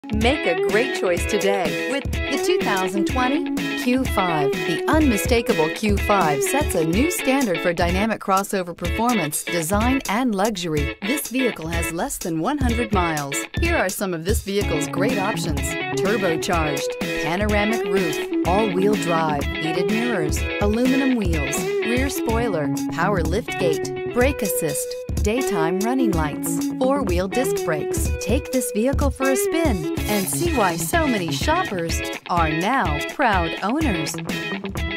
Make a great choice today with the 2020 Q5. The unmistakable Q5 sets a new standard for dynamic crossover performance, design, and luxury. This vehicle has less than 100 miles. Here are some of this vehicle's great options: turbocharged, panoramic roof, all-wheel drive, heated mirrors, aluminum wheels, rear spoiler, power liftgate, brake assist, daytime running lights, four-wheel disc brakes. Take this vehicle for a spin and see why so many shoppers are now proud owners.